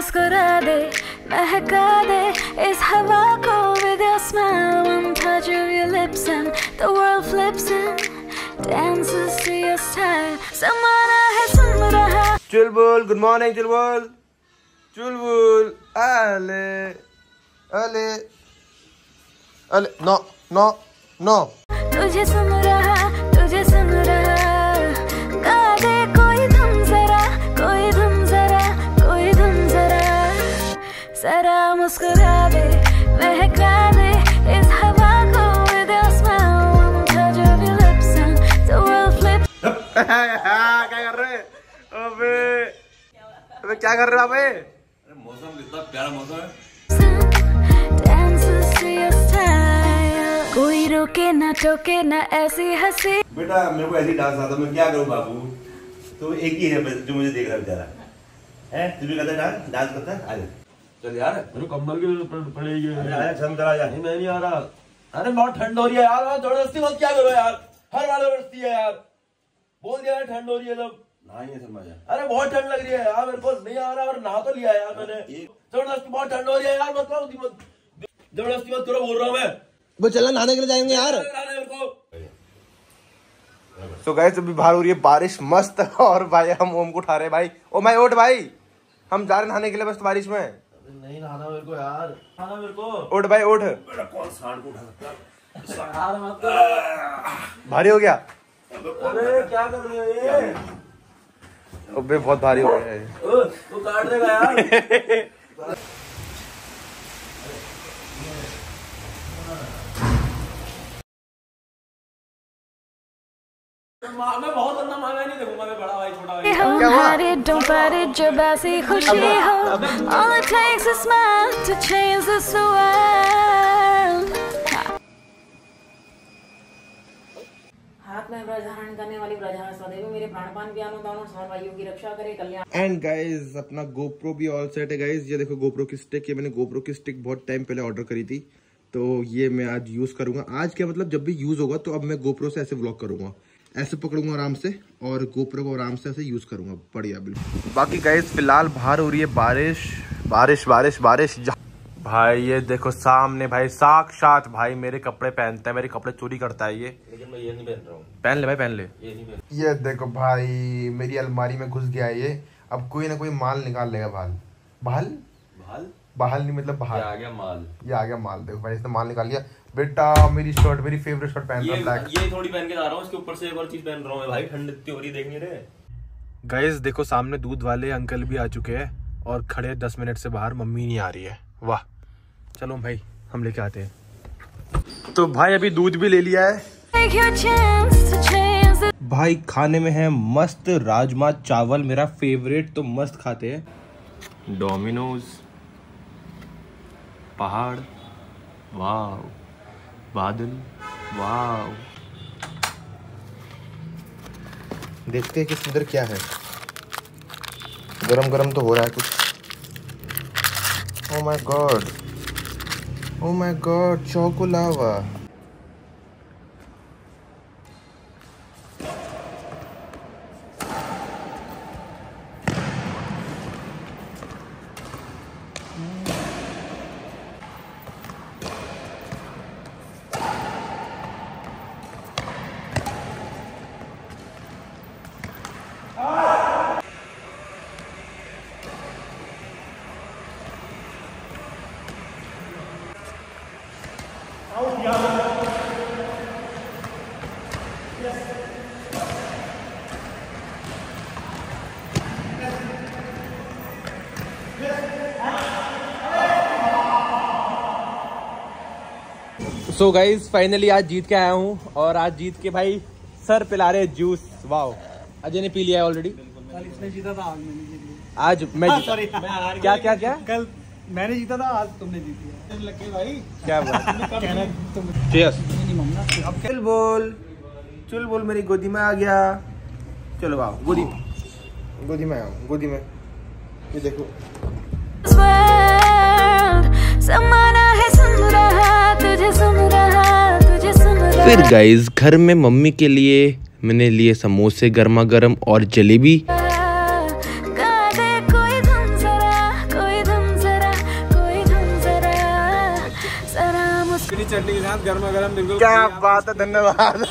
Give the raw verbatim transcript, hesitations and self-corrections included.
मुस्कुरा दे, महका दे इस हवा को with your smile. One touch of your lips and the world flips and dances to your style. समाना है सुन रहा. चुलबुल, good morning चुलबुल. चुलबुल, अले, अले, अले, no, no, no. तुझे सुन रहा, तुझे सुन रहा. गा दे कोई धुन जरा, कोई धुन जरा, कोई धुन जरा. जरा मुस्कुरा दे, महका दे इस हवा को with your smile. One touch of your lips and the world flips. क्या कर रहे? अबे, अबे क्या कर रहे हो अबे? अरे मौसम कितना प्यारा मौसम है. Dances to your style. कोई रोके ना टोके ना ऐसी हंसी. बेटा मेरे को ऐसी डांस आता, मैं क्या करूं बाबू. तो एक ही है जो मुझे देख रहा है बेचारा. हैं तू भी करता है डांस डांस करता है. आ जा चल यार. मेरे कम्बल की पड़ेगी. अरे आया शर्म करा जा. नहीं मैं नहीं आ रहा. अरे बहुत ठंड हो रही है यार. जबरदस्ती मत क्या करो यार. हर बार जबरदस्ती है यार. बोल दिया है ठंड हो रही है जब. नहीं है शर्मा जा. अरे बहुत ठंड लग रही है यार. मेरे को नहीं आ रहा और नहा तो लिया यार मैंने. जबरदस्ती बहुत ठंड हो रही है यार. मतलब जबरदस्ती मत करो बोल रहा हूँ मैं. वो चलना नहाने के लिए जाएंगे यार. मेरे को तो गाइस अभी बाहर हो रही है बारिश मस्त. और भाई हम ओम को उठा रहे भाई. ओ मैं उठ भाई, हम जा रहे नहाने के लिए मस्त बारिश में. नहीं नहाना मेरे को यार. नहाना मेरे को. उठ भाई उठ. कौन सांड को उठा सकता है. यार मत कर. भारी हो गया. अरे क्या कर रहे हो ये. अबे बहुत भारी हो गया है. तू काट देगा यार. मैं बहुत अंदर मांगा नहीं देखूंगा. मैं बड़ा भाई छोटा भाई. Don't hide it, don't fight it, जब ऐसी खुशी हो. All it takes is a smile to change this world. हाथ में ब्रज धारण करने वाली ब्रजहार सदैव मेरे प्राणपान ज्ञान दानों सौ भाइयों की रक्षा करे कल्याण. एंड गाइज अपना गोप्रो भी ऑल सेट है गाइज. ये देखो गोप्रो की स्टिक. ये मैंने गोप्रो की स्टिक बहुत टाइम पहले ऑर्डर करी थी, तो ये मैं आज यूज करूंगा. आज क्या मतलब जब भी यूज होगा तो अब मैं गोप्रो से ऐसे व्लॉग करूंगा. ऐसे पकड़ूंगा आराम से और गोप्रो को आराम से ऐसे यूज करूंगा. बढ़िया बिल्कुल. बाकी गाइज फिलहाल बाहर हो रही है बारिश बारिश बारिश बारिश. भाई ये देखो सामने भाई साक्षात भाई मेरे कपड़े पहनता है, मेरे कपड़े चोरी करता है ये. लेकिन मैं ये नहीं पहन रहा हूँ. पहन ले भाई पहन ले. ये नहीं पहन. ये देखो भाई मेरी अलमारी में घुस गया है ये. अब कोई ना कोई माल निकाल लेगा. भाल भाल भाल बाहर नहीं मतलब बाहर. ये आ गया माल. ये आ गया माल. देखो भाई इसने माल निकाल लिया. बेटा मेरी शर्ट मेरी फेवरेट शर्ट पहन रहा है ब्लैक. ये थोड़ी पहन के जा रहा हूँ. इसके ऊपर से एक और चीज पहन रहा हूँ भाई. ठंड इतनी हो रही देख नहीं रहे. गाइस देखो सामने दूध वाले अंकल भी आ चुके हैं और खड़े दस मिनट से बाहर. मम्मी नहीं आ रही है. वाह चलो भाई हम लेके आते हैं. तो भाई अभी दूध भी ले लिया है. भाई खाने में है मस्त राजमा चावल मेरा फेवरेट. तो मस्त खाते हैं. डोमिनोज, पहाड़, वाव, बादल, वाव. देखते हैं कि इधर क्या है. गरम गरम तो हो रहा है कुछ. Oh my God, oh my God, choco lava. So guys finally आज जीत के आया हूँ और आज जीत के भाई सर पिला रहे जूस. वाओ अजय ने पी लिया है ऑलरेडी. कल इसने जीता था आज मैंने जीत लिया. आज मैं सॉरी क्या क्या क्या कल मैंने जीता था आज तुमने जीत लिया. लगे भाई क्या बात. चीयर्स. चुल बोल चुल बोल मेरी गोदी में आ गया. चलो आओ गोदी गोदी में आओ गोदी में. ये देखो फिर गाइस घर में मम्मी के लिए मैंने लिए समोसे गर्मा गर्म और जलेबी. गा दे कोई धुन जरा, कोई चटनी के साथ गर्मा गर्म बिल्कुल। क्या बात है, धन्यवाद।